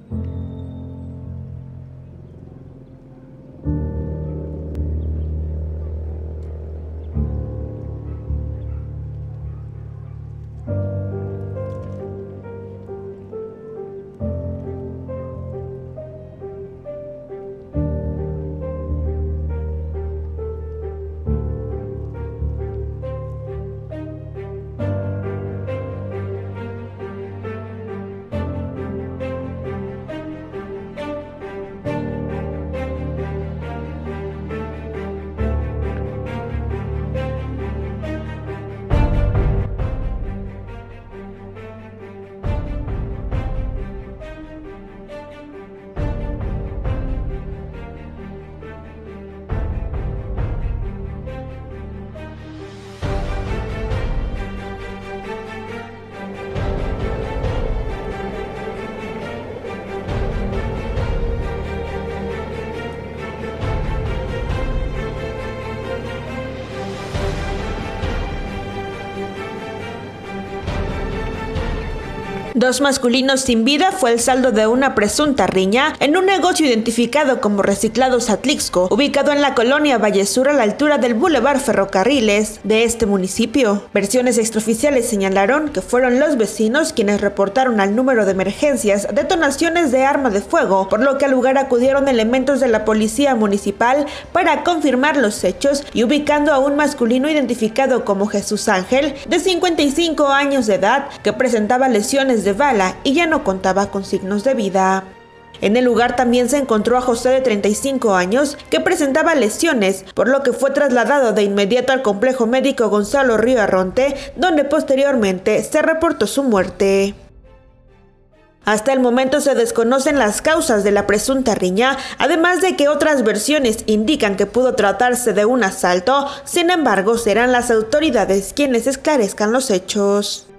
Dos masculinos sin vida fue el saldo de una presunta riña en un negocio identificado como Reciclados Atlixco, ubicado en la colonia Valle Sur a la altura del Boulevard Ferrocarriles de este municipio. Versiones extraoficiales señalaron que fueron los vecinos quienes reportaron al número de emergencias detonaciones de arma de fuego, por lo que al lugar acudieron elementos de la policía municipal para confirmar los hechos y ubicando a un masculino identificado como Jesús Ángel, de 55 años de edad, que presentaba lesiones de bala y ya no contaba con signos de vida. En el lugar también se encontró a José, de 35 años, que presentaba lesiones, por lo que fue trasladado de inmediato al complejo médico Gonzalo Río Arronte, donde posteriormente se reportó su muerte. Hasta el momento se desconocen las causas de la presunta riña, además de que otras versiones indican que pudo tratarse de un asalto. Sin embargo, serán las autoridades quienes esclarezcan los hechos.